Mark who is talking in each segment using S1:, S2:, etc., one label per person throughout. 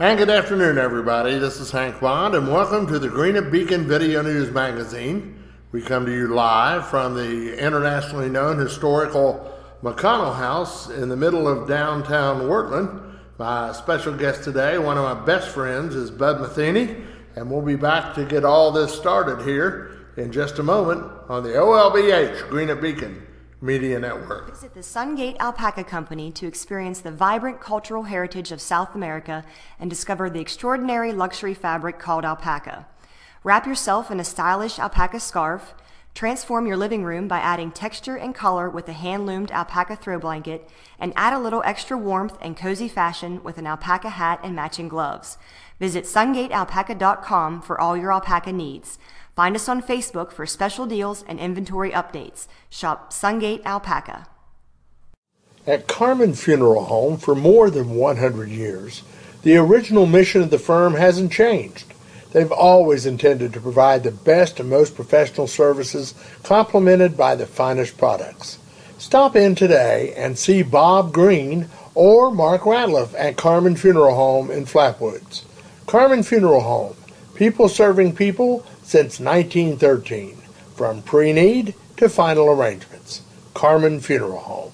S1: And good afternoon, everybody. This is Hank Bond, and welcome to the Greenup Beacon Video News Magazine. We come to you live from the internationally known historical McConnell House in the middle of downtown Wortland. My special guest today, one of my best friends, is Bud Matheny, and we'll be back to get all this started here in just a moment on the OLBH Greenup Beacon Media Network.
S2: Visit the Sungate Alpaca Company to experience the vibrant cultural heritage of South America and discover the extraordinary luxury fabric called alpaca. Wrap yourself in a stylish alpaca scarf, transform your living room by adding texture and color with a hand-loomed alpaca throw blanket, and add a little extra warmth and cozy fashion with an alpaca hat and matching gloves. Visit sungatealpaca.com for all your alpaca needs. Find us on Facebook for special deals and inventory updates. Shop Sungate Alpaca.
S1: At Carmen Funeral Home for more than 100 years, the original mission of the firm hasn't changed. They've always intended to provide the best and most professional services complemented by the finest products. Stop in today and see Bob Green or Mark Ratliff at Carmen Funeral Home in Flatwoods. Carmen Funeral Home, people serving people since 1913, from pre-need to final arrangements. Carmen Funeral Home.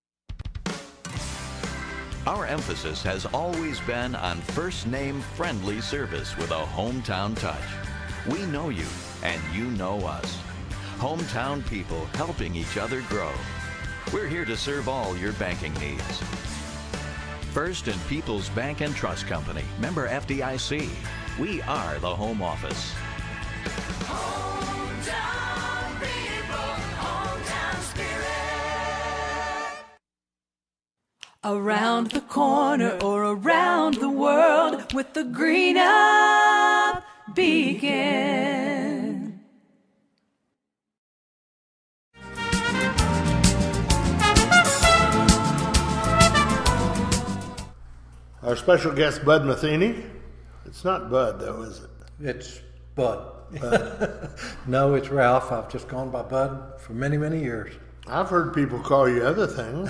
S3: Our emphasis has always been on first-name friendly service with a hometown touch. We know you, and you know us. Hometown people helping each other grow. We're here to serve all your banking needs. First and People's Bank and Trust Company, member FDIC. We are the home office.
S4: Hometown people, hometown spirit. Around the corner or around the world with the Greenup Beacon.
S1: Our special guest, Bud Matheny. It's not Bud, though, is it?
S5: It's Bud. No, it's Ralph. I've just gone by Bud for many, many years.
S1: I've heard people call you other things.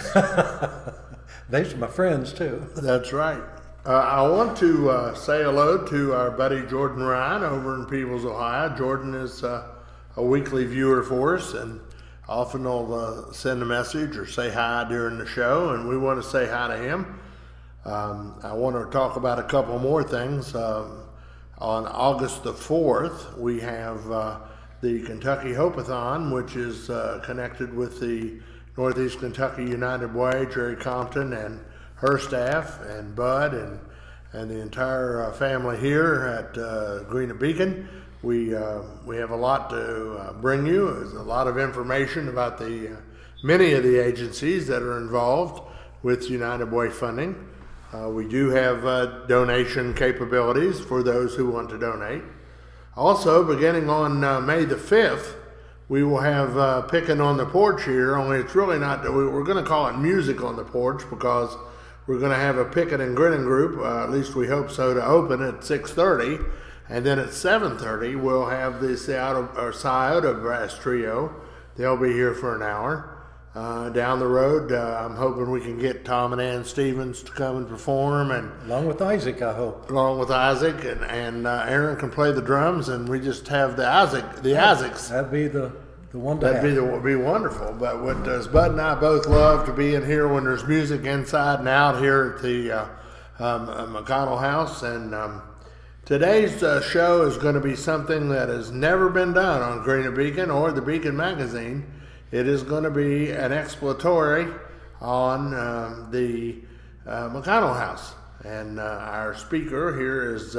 S5: These are my friends, too.
S1: That's right. I want to say hello to our buddy Jordan Ryan over in Peebles, Ohio. Jordan is a weekly viewer for us and often will send a message or say hi during the show, and we want to say hi to him. I want to talk about a couple more things. On August the 4th, we have the Kentucky Hope-a-thon, which is connected with the Northeast Kentucky United Way, Jerry Compton and her staff, and Bud and the entire family here at Greenup Beacon. We have a lot to bring you. There's a lot of information about the many of the agencies that are involved with United Way funding. We do have donation capabilities for those who want to donate. Also, beginning on May the 5th, we will have Picking on the Porch here, only it's really not, we're going to call it Music on the Porch because we're going to have a Picking and Grinning group, at least we hope so, to open at 6:30. And then at 7:30, we'll have the Scioto Brass Trio. They'll be here for an hour. Down the road, I'm hoping we can get Tom and Ann Stevens to come and perform, and
S5: Along with Isaac, I hope.
S1: along with Isaac, and Aaron can play the drums, and we just have the Isaacs.
S5: That'd be the one to
S1: That'd
S5: have.
S1: be wonderful. But what does Bud and I both love to be in here when there's music inside and out here at the McConnell House, and today's show is going to be something that has never been done on Greenup Beacon or the Beacon Magazine. It is going to be an exploratory on the McConnell House. And our speaker here is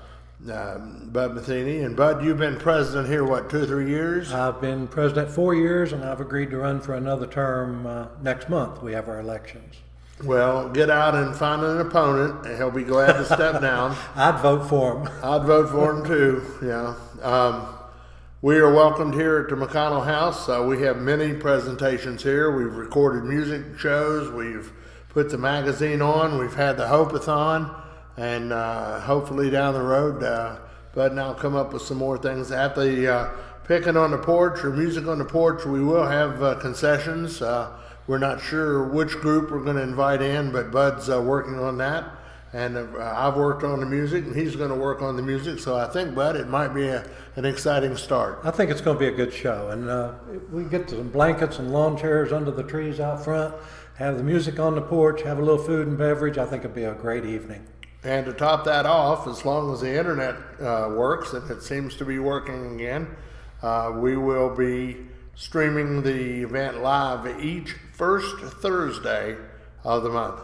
S1: Bud Matheny. And Bud, you've been president here, what, 2 or 3 years?
S5: I've been president 4 years, and I've agreed to run for another term next month. We have our elections.
S1: Well, get out and find an opponent, and he'll be glad to step down.
S5: I'd vote for him.
S1: I'd vote for him too, yeah. We are welcomed here at the McConnell House. We have many presentations here. We've recorded music shows. We've put the magazine on. We've had the Hope-a-thon. And hopefully down the road, Bud and I'll come up with some more things. At the Picking on the Porch or Music on the Porch, we will have concessions. We're not sure which group we're going to invite in, but Bud's working on that. and I've worked on the music, and he's going to work on the music. So I think, Bud, it might be an exciting start.
S5: I think it's going to be a good show, and we get some blankets and lawn chairs under the trees out front, have the music on the porch, have a little food and beverage. I think it'll be a great evening. And
S1: to top that off, as long as the internet works, and it seems to be working again, we will be streaming the event live each first Thursday of the month.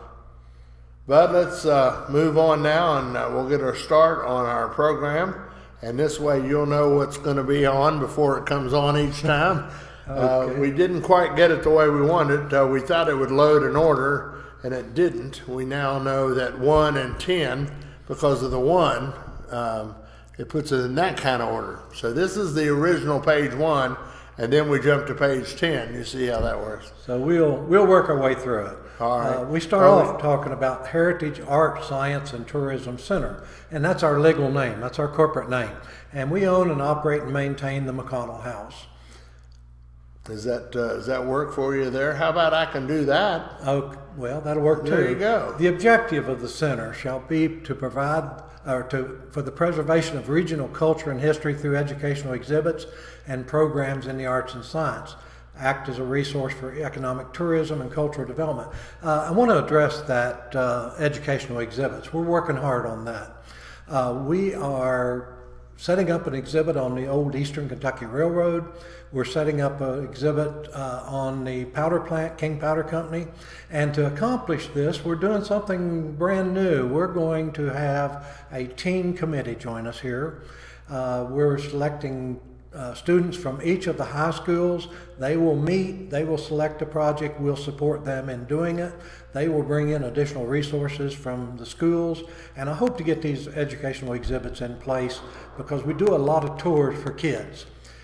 S1: But let's move on now, and we'll get our start on our program. And this way you'll know what's going to be on before it comes on each time. Okay. We didn't quite get it the way we wanted. We thought it would load in order, and it didn't. We now know that 1 and 10, because of the 1, it puts it in that kind of order. So this is the original page 1, and then we jump to page 10. You see how that works?
S5: So we'll work our way through it.
S1: All right.
S5: We start off talking about Heritage Art, Science, and Tourism Center, and that's our legal name. That's our corporate name. And we own and operate and maintain the McConnell House.
S1: Does that work for you there? How about I can do that?
S5: Oh, well, that'll work too.
S1: There you go.
S5: The objective of the center shall be to provide for the preservation of regional culture and history through educational exhibits and programs in the arts and science. Act as a resource for economic tourism and cultural development. I want to address that educational exhibits. We're working hard on that. We are setting up an exhibit on the old Eastern Kentucky Railroad. We're setting up an exhibit on the powder plant, King Powder Company. And to accomplish this, we're doing something brand new. We're going to have a teen committee join us here. We're selecting students from each of the high schools. They will meet, they will select a project, we'll support them in doing it. They will bring in additional resources from the schools, and I hope to get these educational exhibits in place because we do a lot of tours for kids.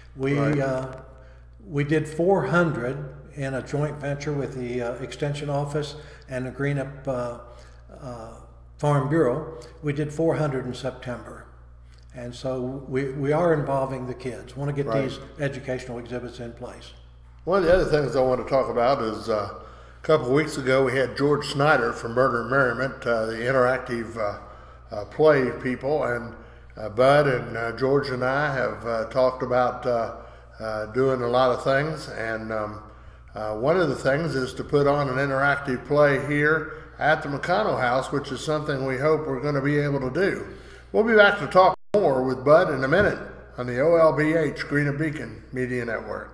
S5: We did 400 in a joint venture with the Extension Office and the Greenup Farm Bureau. We did 400 in September. And so we are involving the kids. Want to get these educational exhibits in place.
S1: One of the other things I want to talk about is a couple of weeks ago we had George Snyder from Murder and Merriment, the interactive play people, and Bud and George and I have talked about doing a lot of things, and one of the things is to put on an interactive play here at the McConnell House, which is something we hope we're going to be able to do. We'll be back to talk more with Bud in a minute on the OLBH Greenup Beacon Media Network.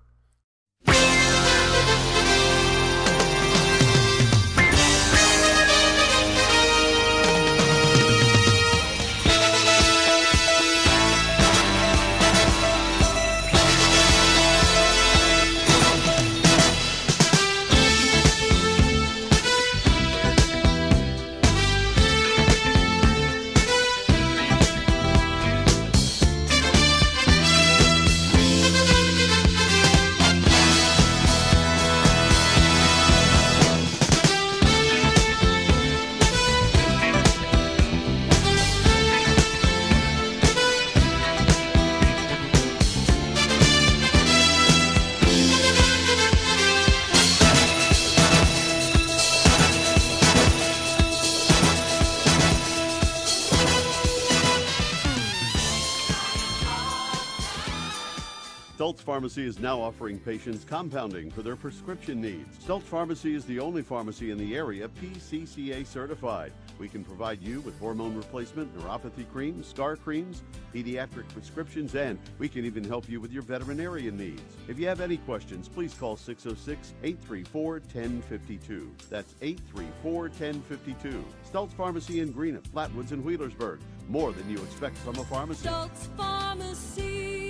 S6: Stultz Pharmacy is now offering patients compounding for their prescription needs. Stultz Pharmacy is the only pharmacy in the area PCCA certified. We can provide you with hormone replacement, neuropathy creams, scar creams, pediatric prescriptions, and we can even help you with your veterinarian needs. If you have any questions, please call 606-834-1052. That's 834-1052. Stultz Pharmacy in Greenup, Flatwoods, and Wheelersburg. More than you expect from a pharmacy.
S4: Stultz Pharmacy.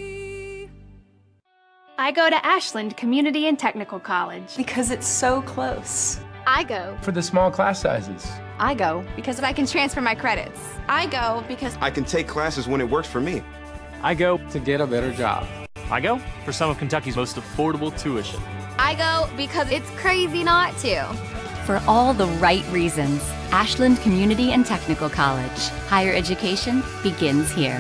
S7: I go to Ashland Community and Technical College.
S2: Because it's so close.
S8: I go
S9: for the small class sizes.
S8: I go because I can transfer my credits. I go because
S10: I can take classes when it works for me.
S9: I go to get a better job. I go for some of Kentucky's most affordable tuition.
S8: I go because it's crazy not to.
S11: For all the right reasons, Ashland Community and Technical College. Higher education begins here.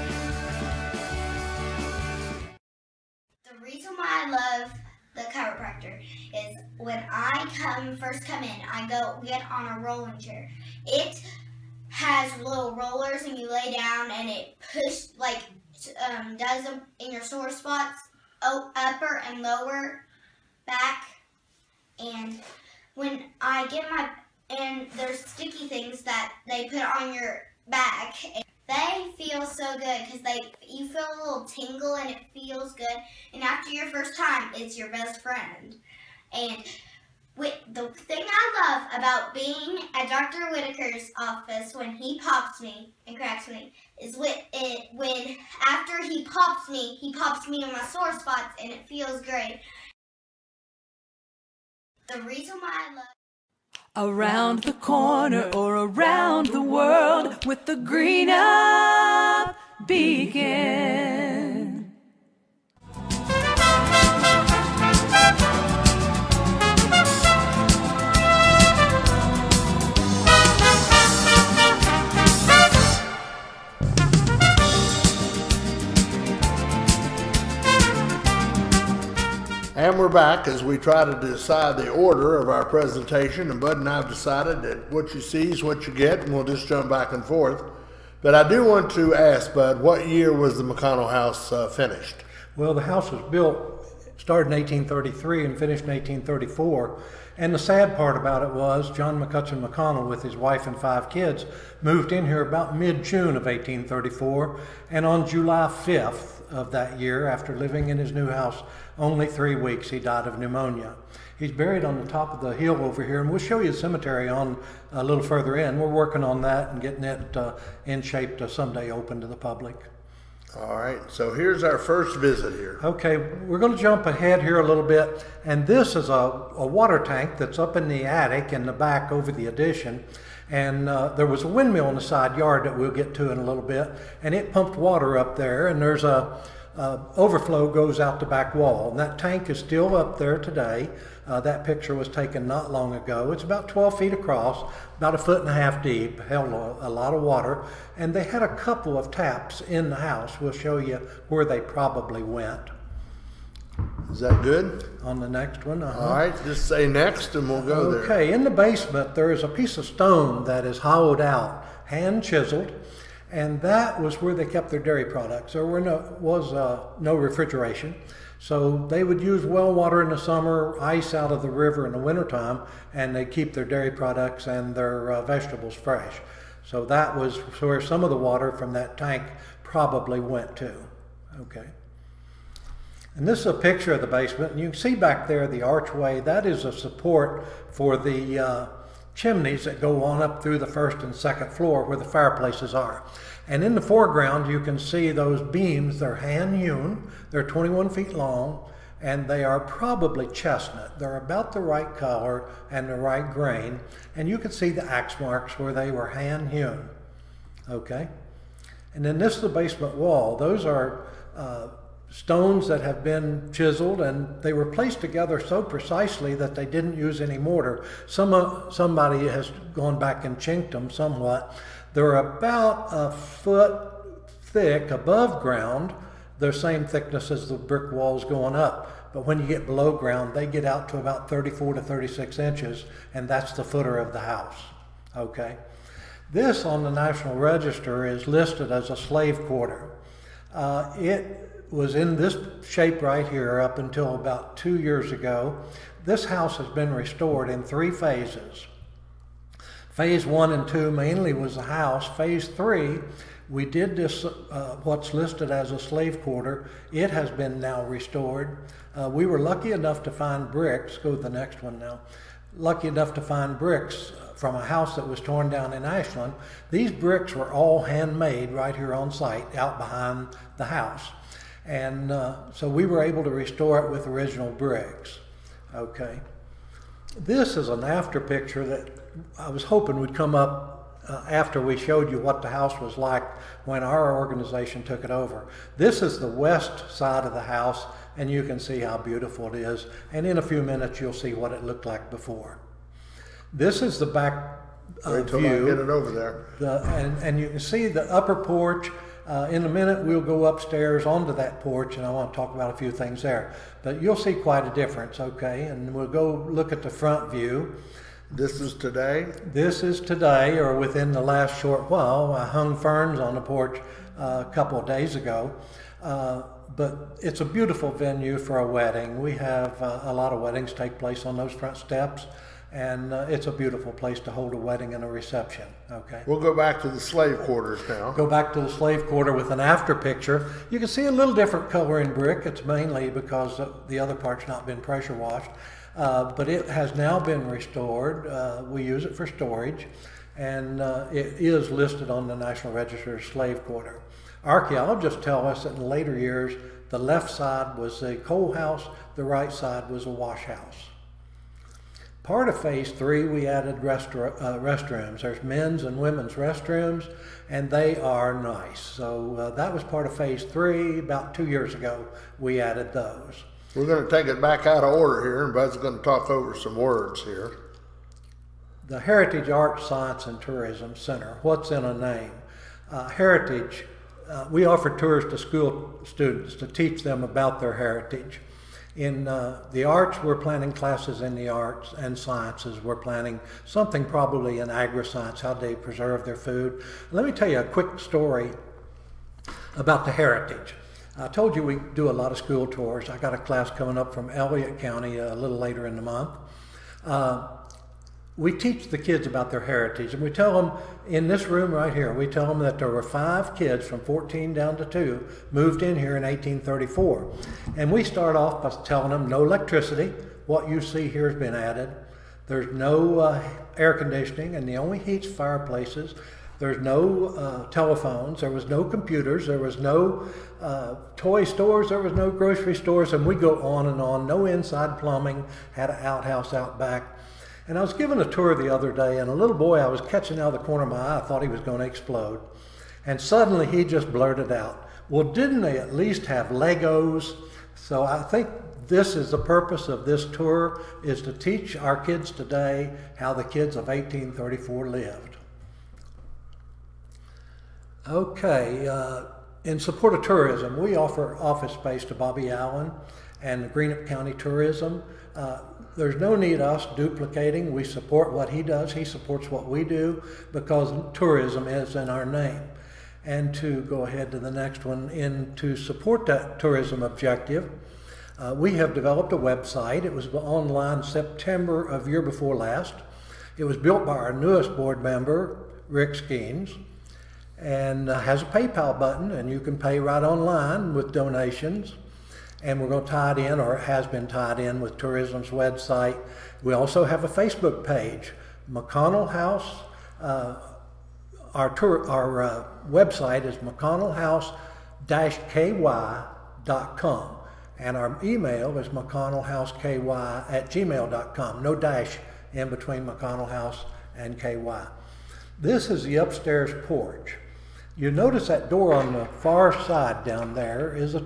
S12: The reason why I love the chiropractic chiropractor is when I first come in, I go get on a rolling chair. It has little rollers and you lay down and it does them in your sore spots, upper and lower back. And when I get and there's sticky things that they put on your back. They feel so good because you feel a little tingle and it feels good. And after your first time, it's your best friend. And the thing I love about being at Dr. Whitaker's office when he pops me and cracks me is when after he pops me in my sore spots and it feels great. The reason why I love
S4: Around the corner or around the world with the Greenup beacon.
S1: And we're back as we try to decide the order of our presentation, and Bud and I have decided that what you see is what you get, and we'll just jump back and forth. But I do want to ask, Bud, what year was the McConnell house finished?
S5: Well, the house was built, started in 1833 and finished in 1834. And the sad part about it was John McCutcheon McConnell, with his wife and 5 kids, moved in here about mid-June of 1834. And on July 5th of that year, after living in his new house only 3 weeks, he died of pneumonia. He's buried on the top of the hill over here, and we'll show you the cemetery on a little further in. We're working on that and getting it in shape to someday open to the public.
S1: All right, so here's our first visit here.
S5: Okay, we're going to jump ahead here a little bit, and this is a water tank that's up in the attic in the back over the addition. And there was a windmill in the side yard that we'll get to in a little bit, and it pumped water up there, and there's overflow goes out the back wall, and that tank is still up there today. That picture was taken not long ago. It's about 12 feet across, about 1.5 feet deep, held a lot of water, and they had a couple of taps in the house. We'll show you where they probably went.
S1: Is that good?
S5: On the next one.
S1: All right, just say next and we'll go there.
S5: Okay, in the basement there is a piece of stone that is hollowed out, hand chiseled, and that was where they kept their dairy products. There was no refrigeration, so they would use well water in the summer, ice out of the river in the wintertime, and they keep their dairy products and their vegetables fresh. So that was where some of the water from that tank probably went to. Okay. And this is a picture of the basement, and you can see back there the archway. That is a support for the chimneys that go on up through the first and second floor where the fireplaces are. And in the foreground you can see those beams. They're hand hewn, they're 21 feet long, and they are probably chestnut. They're about the right color and the right grain, and you can see the axe marks where they were hand hewn. Okay, and then this is the basement wall. Those are stones that have been chiseled, and they were placed together so precisely that they didn't use any mortar. Somebody has gone back and chinked them somewhat. They're about 1 foot thick above ground. They're same thickness as the brick walls going up. But when you get below ground, they get out to about 34 to 36 inches, and that's the footer of the house. Okay. This on the National Register is listed as a slave quarter. It was in this shape right here up until about 2 years ago. This house has been restored in 3 phases. Phase 1 and 2 mainly was the house. Phase 3, we did this, what's listed as a slave quarter. It has been now restored. We were lucky enough to find bricks, go to the next one now, lucky enough to find bricks from a house that was torn down in Ashland. These bricks were all handmade right here on site out behind the house. And so we were able to restore it with original bricks. Okay. This is an after picture that I was hoping would come up after we showed you what the house was like when our organization took it over. This is the west side of the house, and you can see how beautiful it is. And in a few minutes, you'll see what it looked like before. This is the back
S1: Wait till
S5: view.
S1: I get it over there.
S5: And you can see the upper porch In a minute, we'll go upstairs onto that porch, and I want to talk about a few things there. But you'll see quite a difference, okay? And we'll go look at the front view.
S1: This is today?
S5: This is today, or within the last short while. I hung ferns on the porch a couple of days ago. But it's a beautiful venue for a wedding. We have a lot of weddings take place on those front steps, and it's a beautiful place to hold a wedding and a reception. Okay.
S1: We'll go back to the slave quarters now.
S5: Go back to the slave quarter with an after picture. You can see a little different color in brick. It's mainly because the other part's not been pressure washed, but it has now been restored. We use it for storage, and it is listed on the National Register as slave quarter. Archaeologists tell us that in later years, the left side was a coal house, the right side was a wash house. Part of Phase 3, we added restrooms. There's men's and women's restrooms, and they are nice. So that was part of Phase 3. About 2 years ago, we added those.
S1: We're going to take it back out of order here, and Bud's going to talk over some words here.
S5: The Heritage Arts, Science, and Tourism Center. What's in a name? Heritage. We offer tours to school students to teach them about their heritage. In the arts, we're planning classes in the arts and sciences. We're planning something probably in agri-science, how they preserve their food. Let me tell you a quick story about the heritage. I told you we do a lot of school tours. I got a class coming up from Elliott County a little later in the month. We teach the kids about their heritage, and we tell them in this room right here, we tell them that there were 5 kids from 14 down to 2 moved in here in 1834. And we start off by telling them no electricity. What you see here has been added. There's no air conditioning, and the only heat's fireplaces. There's no telephones. There was no computers. There was no toy stores. There was no grocery stores, and we go on and on. No inside plumbing. Had an outhouse out back. And I was given a tour the other day, and a little boy I was catching out of the corner of my eye, I thought he was going to explode. And suddenly he just blurted out, well, didn't they at least have Legos? So I think this is the purpose of this tour, is to teach our kids today how the kids of 1834 lived. Okay, in support of tourism, we offer office space to Bobby Allen and the Greenup County Tourism. There's no need us duplicating. We support what he does. He supports what we do because tourism is in our name. And to go ahead to the next one, to support that tourism objective, we have developed a website. It was online September of year before last. It was built by our newest board member, Rick Skeens, and has a PayPal button, and you can pay right online with donations. And we're going to tie it in, or it has been tied in, with tourism's website. We also have a Facebook page, McConnell House. Our website is mcconnellhouse-ky.com, and our email is mcconnellhouseky@gmail.com. No dash in between McConnell House and KY. This is the upstairs porch. You notice that door on the far side down there is a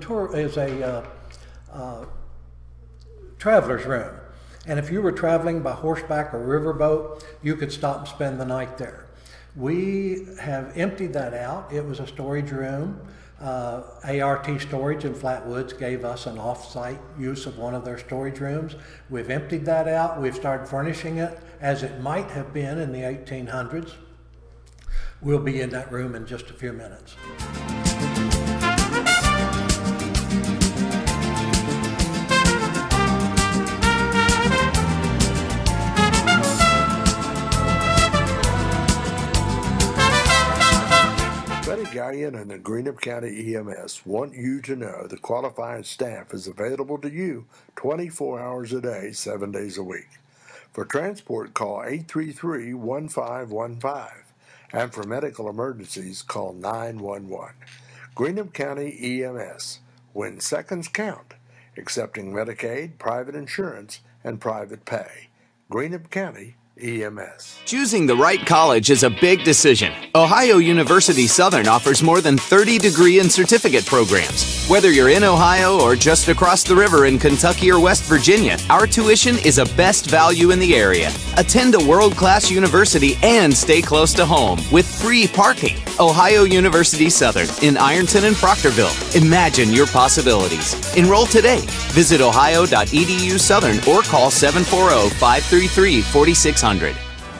S5: traveler's room, and if you were traveling by horseback or riverboat, you could stop and spend the night there. We have emptied that out. It was a storage room. ART Storage in Flatwoods gave us an off-site use of one of their storage rooms. We've emptied that out. We've started furnishing it as it might have been in the 1800s. We'll be in that room in just a few minutes.
S1: Betty Gallion and the Greenup County EMS want you to know the qualified staff is available to you 24 hours a day, 7 days a week. For transport, call 833-1515. And for medical emergencies, call 911. Greenup County EMS. When seconds count. Accepting Medicaid, private insurance, and private pay. Greenup County EMS.
S13: Choosing the right college is a big decision. Ohio University Southern offers more than 30 degree and certificate programs. Whether you're in Ohio or just across the river in Kentucky or West Virginia, our tuition is a best value in the area. Attend a world-class university and stay close to home with free parking. Ohio University Southern in Ironton and Proctorville. Imagine your possibilities. Enroll today. Visit ohio.edu/southern or call 740-533-4600.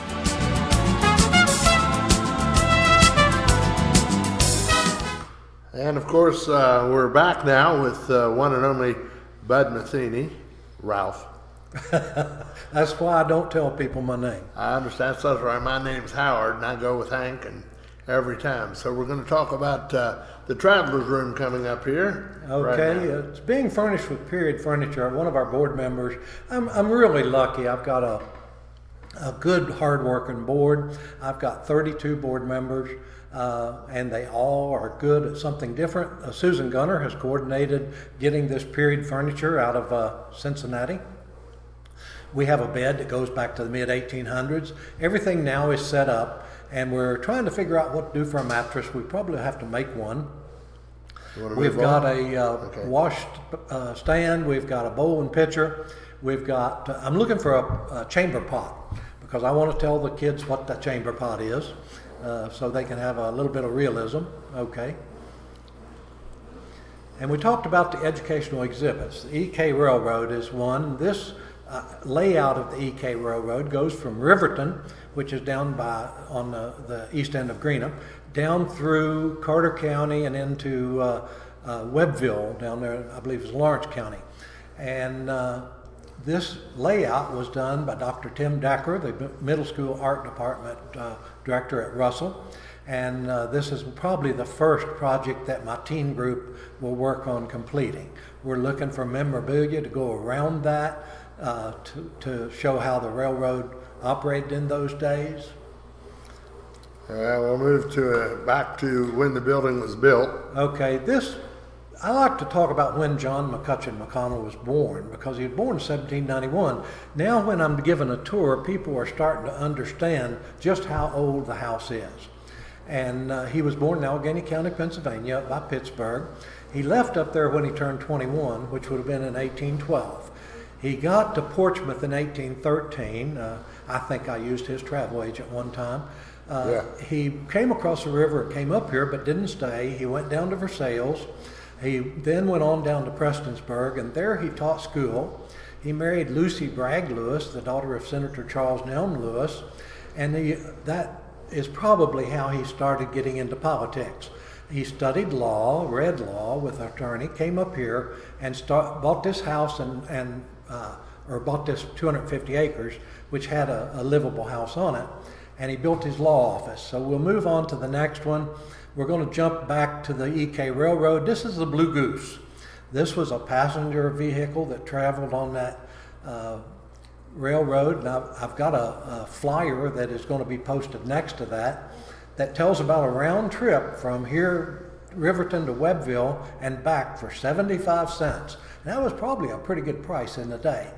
S1: And of course, we're back now with one and only Bud Matheny, Ralph.
S5: That's why I don't tell people my name.
S1: I understand. So that's right. My name's Howard, and I go with Hank and every time. So we're going to talk about the Traveler's Room coming up here.
S5: Okay,
S1: right
S5: it's being furnished with period furniture. One of our board members, I'm really lucky. I've got a good, hard-working board. I've got 32 board members. And they all are good at something different. Susan Gunner has coordinated getting this period furniture out of Cincinnati. We have a bed that goes back to the mid-1800s. Everything now is set up, and we're trying to figure out what to do for a mattress. We probably have to make one. We've got a wash stand. We've got a bowl and pitcher. We've got, I'm looking for a chamber pot because I want to tell the kids what the chamber pot is. So they can have a little bit of realism, okay. And we talked about the educational exhibits. The EK Railroad is one. This layout of the EK Railroad goes from Riverton, which is down on the east end of Greenup, down through Carter County and into Webbville, down there, I believe is Lawrence County. And this layout was done by Dr. Tim Decker, the middle school art department director at Russell. And this is probably the first project that my teen group will work on completing. We're looking for memorabilia to go around that to show how the railroad operated in those days.
S1: We'll move back to when the building was built.
S5: Okay, I like to talk about when John McCutcheon McConnell was born, because he was born in 1791. Now when I'm giving a tour, people are starting to understand just how old the house is. And he was born in Allegheny County, Pennsylvania, up by Pittsburgh. He left up there when he turned 21, which would have been in 1812. He got to Portsmouth in 1813. I think I used his travel agent one time. He came across the river, came up here, but didn't stay. He went down to Versailles. He then went on down to Prestonsburg, and there he taught school. He married Lucy Bragg Lewis, the daughter of Senator Charles Nelm Lewis, and that is probably how he started getting into politics. He studied law, read law with an attorney, came up here and bought this house or bought this 250 acres, which had a livable house on it, and he built his law office. So we'll move on to the next one. We're going to jump back to the EK Railroad. This is the Blue Goose. This was a passenger vehicle that traveled on that railroad. Now, I've got a flyer that is going to be posted next to that tells about a round trip from here, Riverton to Webbville and back for 75 cents. And that was probably a pretty good price in the day.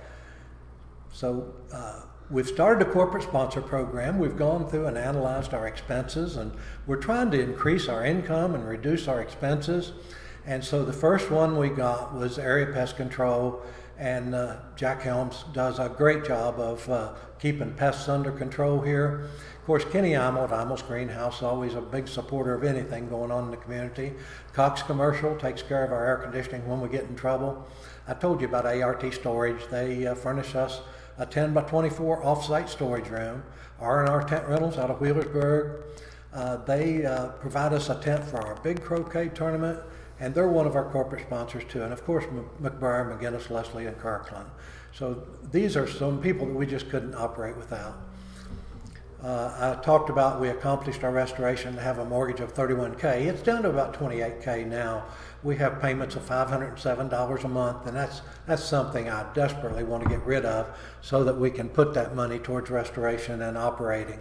S5: So we've started a corporate sponsor program. We've gone through and analyzed our expenses, and we're trying to increase our income and reduce our expenses. And so the first one we got was Area Pest Control, and Jack Helms does a great job of keeping pests under control here. Of course, Kenny Imel at Imel's Greenhouse, always a big supporter of anything going on in the community. Cox Commercial takes care of our air conditioning when we get in trouble. I told you about ART Storage. They furnish us a 10 by 24 off-site storage room. R&R Tent Rentals out of Wheelersburg. They provide us a tent for our big croquet tournament, and they're one of our corporate sponsors too. And of course, McBriar, McGinnis, Leslie, and Kirkland. So these are some people that we just couldn't operate without. I talked about we accomplished our restoration to have a mortgage of $31K. It's down to about $28K now. We have payments of $507 a month, and that's something I desperately want to get rid of so that we can put that money towards restoration and operating.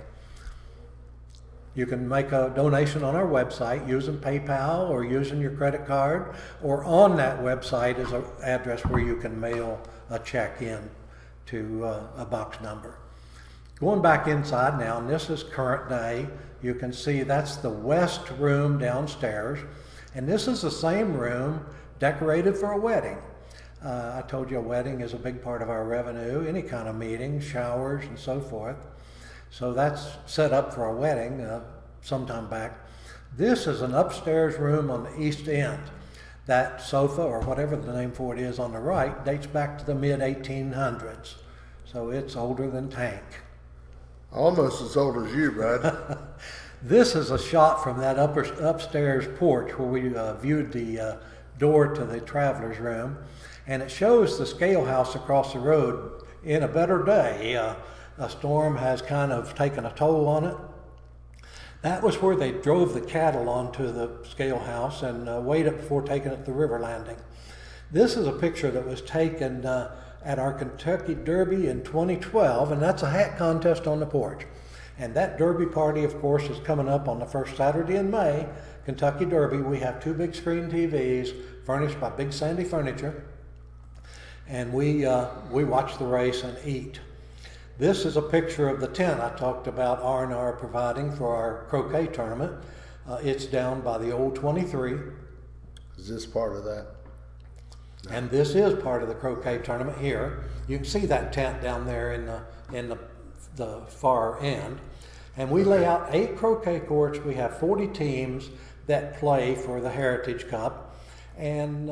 S5: You can make a donation on our website using PayPal or using your credit card, or on that website is an address where you can mail a check in to a box number. Going back inside now, and this is current day, you can see that's the west room downstairs, and this is the same room decorated for a wedding. I told you a wedding is a big part of our revenue, any kind of meeting, showers, and so forth. So that's set up for a wedding sometime back. This is an upstairs room on the east end. That sofa, or whatever the name for it is on the right, dates back to the mid-1800s. So it's older than Tank.
S1: Almost as old as you, bud.
S5: This is a shot from that upstairs porch where we viewed the door to the traveler's room. And it shows the scale house across the road. In a better day, a storm has kind of taken a toll on it. That was where they drove the cattle onto the scale house and weighed it before taking it to the river landing. This is a picture that was taken at our Kentucky Derby in 2012, and that's a hat contest on the porch. And that Derby party, of course, is coming up on the first Saturday in May. Kentucky Derby, we have 2 big screen TVs furnished by Big Sandy Furniture, and we watch the race and eat. This is a picture of the tent I talked about R&R providing for our croquet tournament. It's down by the old 23.
S1: Is this part of that?
S5: No. And this is part of the croquet tournament here. You can see that tent down there in the far end. And we lay out 8 croquet courts. We have 40 teams that play for the Heritage Cup. And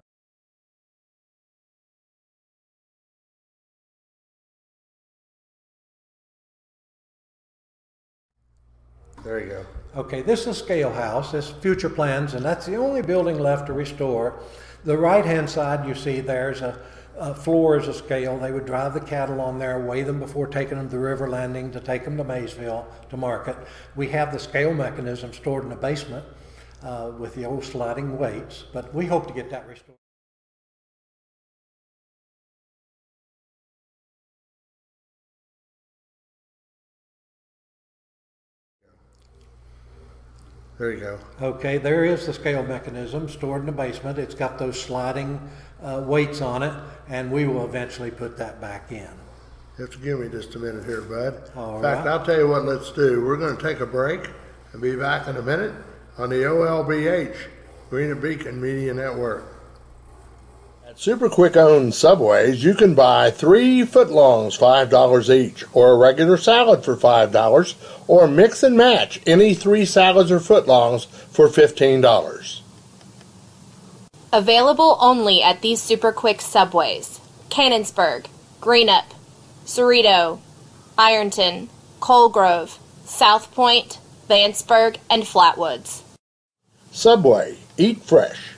S1: there you go.
S5: Okay, this is Scale House. This is future plans, and that's the only building left to restore. The right-hand side, you see there's a floor is a scale. They would drive the cattle on there, weigh them before taking them to the river landing to take them to Maysville to market. We have the scale mechanism stored in the basement with the old sliding weights, but we hope to get that restored.
S1: There you go.
S5: Okay, there is the scale mechanism stored in the basement. It's got those sliding weights on it, and we will eventually put that back in.
S1: You have to give me just a minute here, bud.
S5: All
S1: in fact,
S5: right.
S1: I'll tell you what let's do. We're going to take a break and be back in a minute on the OLBH, Greenup Beacon Media Network. At Super Quick owned Subways, you can buy 3 footlongs, $5 each, or a regular salad for $5, or mix and match any 3 salads or footlongs for $15.
S8: Available only at these Super Quick Subways: Cannonsburg, Greenup, Cerrito, Ironton, Colegrove, South Point, Vanceburg, and Flatwoods.
S1: Subway, eat fresh.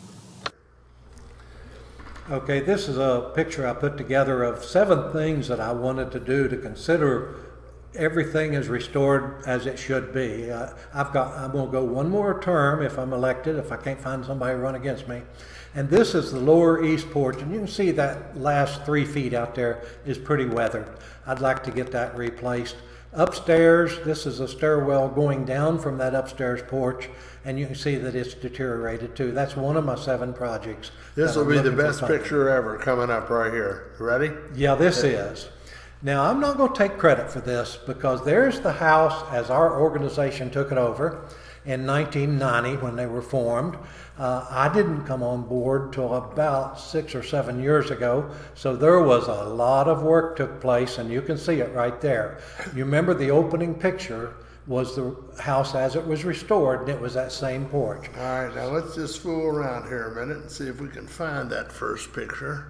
S5: Okay, this is a picture I put together of 7 things that I wanted to do to consider everything is restored as it should be. I'm going to go one more term if I'm elected, if I can't find somebody to run against me. And this is the lower east porch, and you can see that last 3 feet out there is pretty weathered. I'd like to get that replaced. Upstairs, this is a stairwell going down from that upstairs porch, and you can see that it's deteriorated too. That's one of my 7 projects.
S1: This will be the best picture ever coming up right here. You ready?
S5: Yeah, this is. Now, I'm not going to take credit for this because there's the house as our organization took it over in 1990 when they were formed. I didn't come on board till about 6 or 7 years ago, so there was a lot of work took place, and you can see it right there. You remember the opening picture was the house as it was restored, and it was that same porch.
S1: All right, now let's just fool around here a minute and see if we can find that first picture.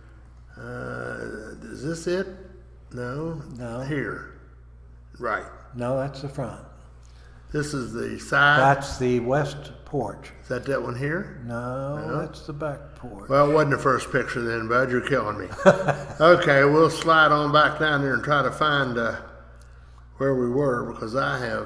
S1: Is this it? No?
S5: No.
S1: Here. Right.
S5: No, that's the front.
S1: This is the side?
S5: That's the west porch.
S1: Is that one here?
S5: No, that's the back porch.
S1: Well, it wasn't the first picture then, bud. You're killing me. Okay, we'll slide on back down there and try to find where we were, because I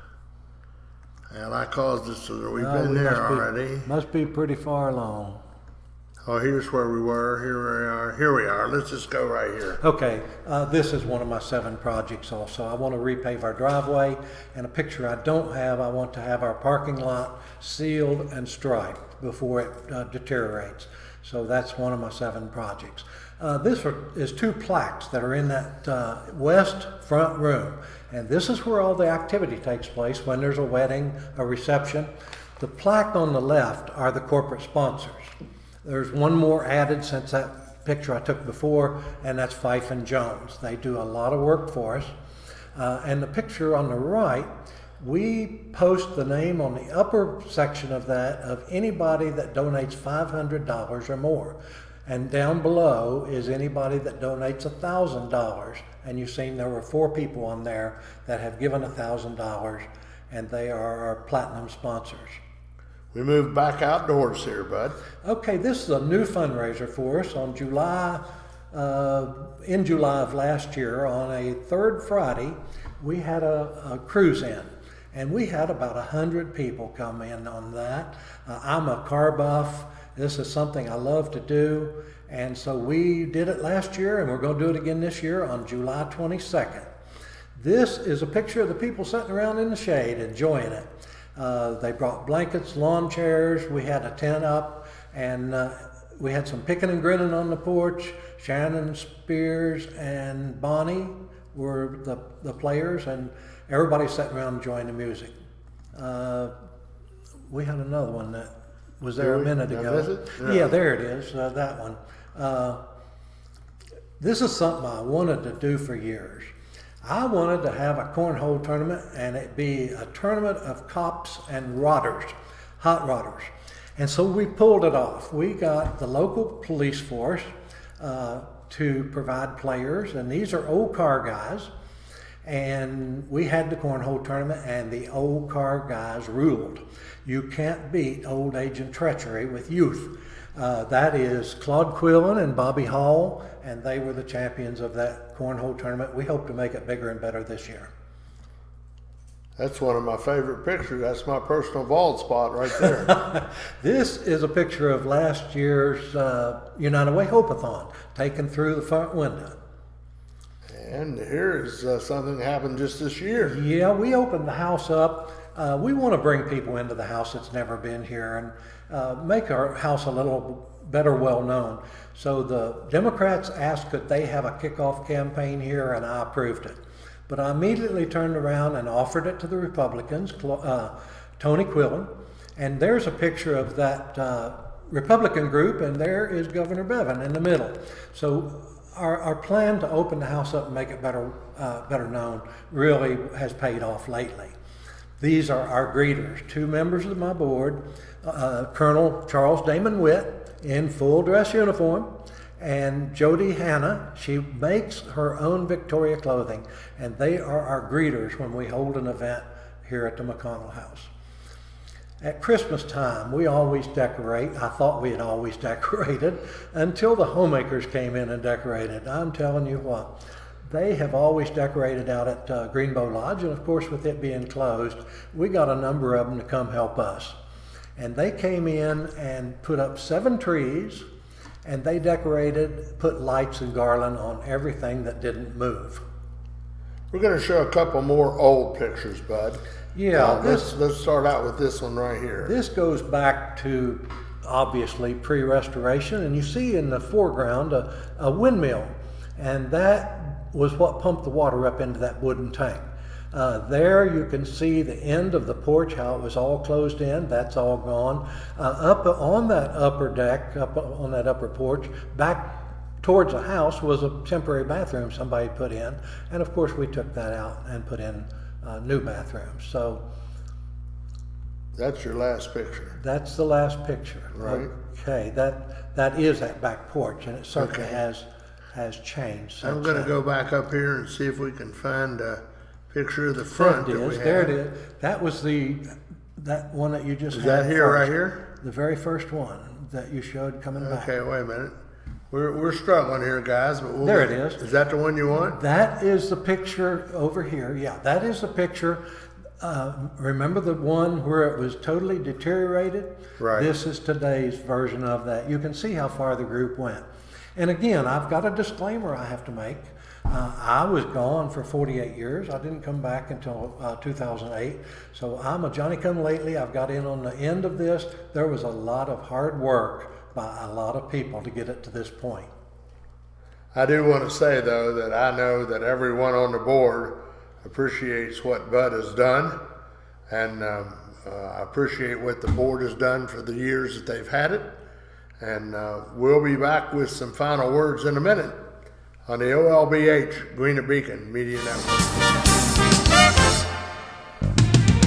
S1: caused this so that we've been there already.
S5: Must be pretty far along.
S1: Oh, here's where we were. Here we are. Let's just go right here.
S5: Okay, this is one of my 7 projects also. I want to repave our driveway, and a picture I don't have, I want to have our parking lot sealed and striped before it deteriorates. So that's one of my 7 projects. This is 2 plaques that are in that west front room, and this is where all the activity takes place when there's a wedding, a reception. The plaque on the left are the corporate sponsors. There's one more added since that picture I took before, and that's Fife and Jones. They do a lot of work for us. And the picture on the right, we post the name on the upper section of that of anybody that donates $500 or more. And down below is anybody that donates $1,000. And you've seen there were 4 people on there that have given $1,000, and they are our platinum sponsors.
S1: We moved back outdoors here, bud.
S5: Okay, this is a new fundraiser for us on in July of last year. On a third Friday, we had a cruise in, and we had about 100 people come in on that. I'm a car buff. This is something I love to do, and so we did it last year, and we're going to do it again this year on July 22nd. This is a picture of the people sitting around in the shade enjoying it. They brought blankets, lawn chairs, we had a tent up, and we had some picking and grinning on the porch. Shannon Spears and Bonnie were the players, and everybody sat around enjoying the music. We had another one that was there a minute ago.
S1: Is it?
S5: Yeah, there it is, that one. This is something I wanted to do for years. I wanted to have a cornhole tournament, and it be a tournament of cops and rodders, hot rodders. And so we pulled it off. We got the local police force to provide players, and these are old car guys. And we had the cornhole tournament, and the old car guys ruled. You can't beat old age and treachery with youth. That is Claude Quillen and Bobby Hall, and they were the champions of that cornhole tournament. We hope to make it bigger and better this year.
S1: That's one of my favorite pictures. That's my personal bald spot right there.
S5: This is a picture of last year's United Way Hope-a-thon, taken through the front window.
S1: And here is something that happened just this year.
S5: Yeah, we opened the house up. We want to bring people into the house that's never been here and make our house a little better well known. So the Democrats asked could they have a kickoff campaign here, and I approved it. But I immediately turned around and offered it to the Republicans, Tony Quillen, and there's a picture of that Republican group, and there is Governor Bevin in the middle. So our plan to open the house up and make it better known really has paid off lately. These are our greeters, 2 members of my board, Colonel Charles Damon Witt in full dress uniform, and Jody Hanna. She makes her own Victoria clothing, and they are our greeters when we hold an event here at the McConnell House. At Christmas time, we always decorate. I thought we had always decorated until the homemakers came in and decorated. I'm telling you what, they have always decorated out at Greenbow Lodge, and of course with it being closed, we got a number of them to come help us. And they came in and put up 7 trees, and they decorated, put lights and garland on everything that didn't move.
S1: We're going to show a couple more old pictures, bud.
S5: Yeah,
S1: let's start out with this one right here.
S5: This goes back to obviously pre-restoration, and you see in the foreground a windmill, and that was what pumped the water up into that wooden tank. There you can see the end of the porch, how it was all closed in. That's all gone. Up on that upper deck, up on that upper porch, back towards the house was a temporary bathroom somebody put in, and of course we took that out and put in new bathrooms. So
S1: that's your last picture.
S5: That's the last picture.
S1: Right.
S5: Okay, that is that back porch, and it certainly has changed.
S1: I'm going to go back up here and see if we can find a picture of the front.
S5: There it is. That was that one that you just had.
S1: Is that here,
S5: first.
S1: right here?
S5: The very first one that you showed coming back.
S1: Okay, wait a minute. We're struggling here, guys. But
S5: there it is.
S1: Is that the one you want?
S5: That is the picture over here. Yeah, that is the picture. Remember the one where it was totally deteriorated?
S1: Right.
S5: This is today's version of that. You can see how far the group went. And again, I've got a disclaimer I have to make. I was gone for 48 years. I didn't come back until 2008. So I'm a Johnny-come-lately. I've got in on the end of this. There was a lot of hard work by a lot of people to get it to this point.
S1: I do want to say, though, that I know that everyone on the board appreciates what Bud has done, and I appreciate what the board has done for the years that they've had it. And we'll be back with some final words in a minute on the OLBH Greenup Beacon Media Network.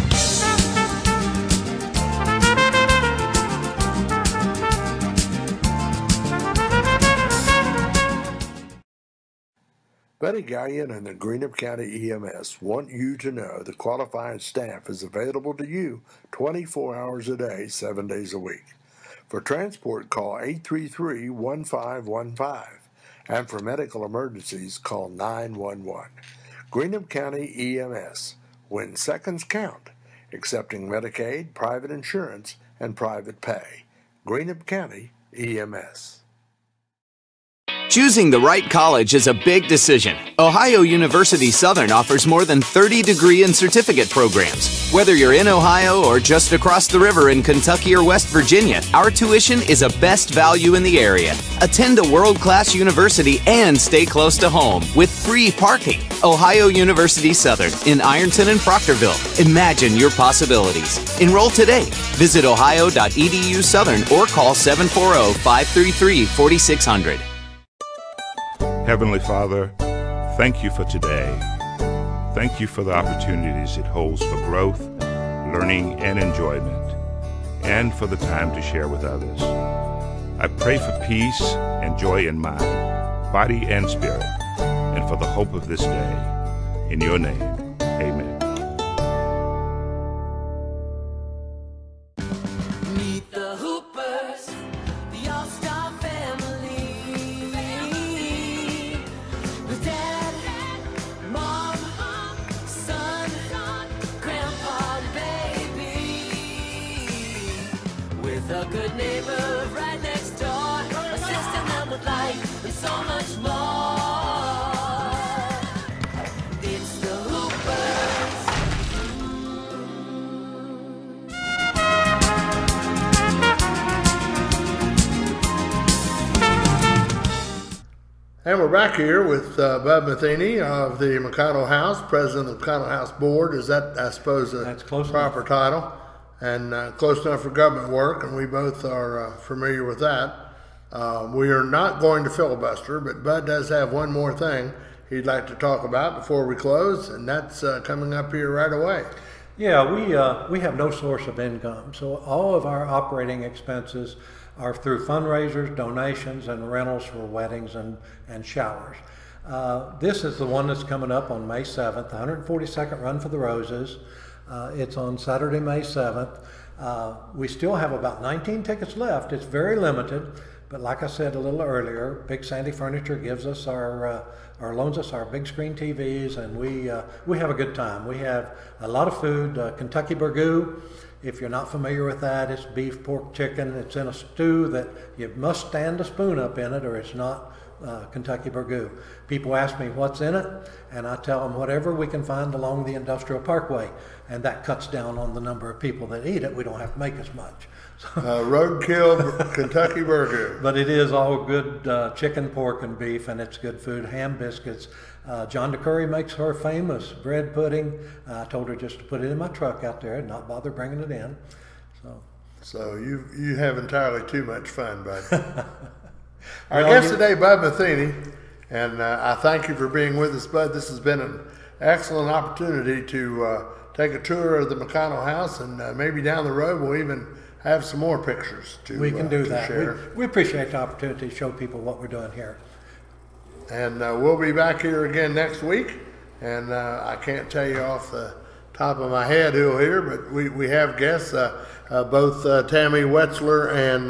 S14: Buddy Gallion and the Greenup County EMS want you to know the qualified staff is available to you 24 hours a day, 7 days a week. For transport, call 833-1515. And for medical emergencies, call 911. Greenup County EMS. When seconds count. Accepting Medicaid, private insurance, and private pay. Greenup County EMS.
S13: Choosing the right college is a big decision. Ohio University Southern offers more than 30 degree and certificate programs. Whether you're in Ohio or just across the river in Kentucky or West Virginia, our tuition is a best value in the area. Attend a world-class university and stay close to home with free parking. Ohio University Southern in Ironton and Proctorville. Imagine your possibilities. Enroll today. Visit ohio.edu Southern or call 740-533-4600.
S15: Heavenly Father, thank you for today. Thank you for the opportunities it holds for growth, learning, and enjoyment, and for the time to share with others. I pray for peace and joy in mind, body, and spirit, and for the hope of this day. In your name, amen.
S4: Meet the Hoopers, the all-star family. With dad, mom, son, grandpa, and baby. With a good neighbor right next door, assisting them with life and so much more. It's the Hoopers.
S1: And we're back here with Bud Matheny of the McConnell House, president of the McConnell House Board. Is that, I suppose, a proper title? And close enough for government work, and we both are familiar with that. We are not going to filibuster, but Bud does have one more thing he'd like to talk about before we close, and that's coming up here right away.
S5: Yeah, we have no source of income, so all of our operating expenses are through fundraisers, donations, and rentals for weddings and showers. This is the one that's coming up on May 7th, the 142nd Run for the Roses. It's on Saturday, May 7th. We still have about 19 tickets left. It's very limited, but like I said a little earlier, Big Sandy Furniture gives us or loans us our big screen TVs, and we have a good time. We have a lot of food, Kentucky burgoo. If you're not familiar with that, it's beef, pork, chicken. It's in a stew that you must stand a spoon up in it or it's not Kentucky burgoo. People ask me what's in it, and I tell them whatever we can find along the Industrial Parkway, and that cuts down on the number of people that eat it. We don't have to make as much.
S1: Roadkill Kentucky burgoo.
S5: But it is all good chicken, pork, and beef, and it's good food. Ham biscuits. John DeCurry makes her famous bread pudding. I told her just to put it in my truck out there and not bother bringing it in.
S1: So you have entirely too much fun, Bud. Our guest today, Bud Matheny, and I thank you for being with us, Bud. This has been an excellent opportunity to take a tour of the McConnell House, and maybe down the road we'll even have some more pictures to
S5: We can do that.
S1: Share.
S5: We appreciate the opportunity to show people what we're doing here.
S1: And we'll be back here again next week. And I can't tell you off the top of my head who'll hear, but we have guests, both Tammy Wetzler and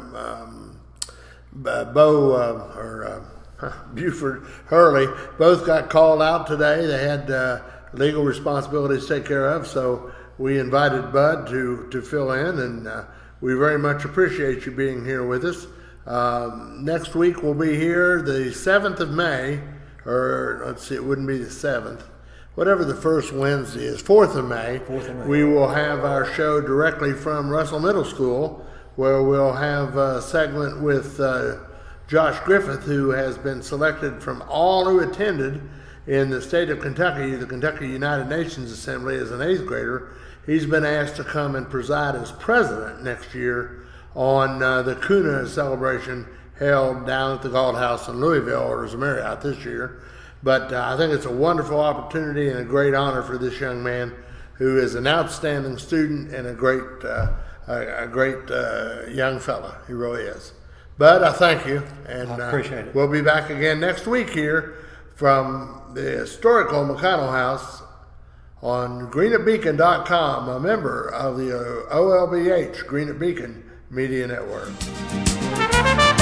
S1: Buford Hurley, both got called out today. They had legal responsibilities to take care of, so we invited Bud to fill in, and we very much appreciate you being here with us. Next week we'll be here the 7th of May, or let's see, it wouldn't be the 7th. Whatever the first Wednesday is, 4th of May, we will have our show directly from Russell Middle School, where we'll have a segment with Josh Griffith, who has been selected from all who attended in the state of Kentucky, the Kentucky United Nations Assembly, as an 8th grader. He's been asked to come and preside as president next year on the Kuna celebration held down at the Galt House in Louisville, or as a Marriott this year. But I think it's a wonderful opportunity and a great honor for this young man, who is an outstanding student and a great young fella. He really is. Bud, I thank you. And
S5: I appreciate it.
S1: We'll be back again next week here from the historical McConnell House on greenupbeacon.com, a member of the OLBH Greenup Beacon Media Network.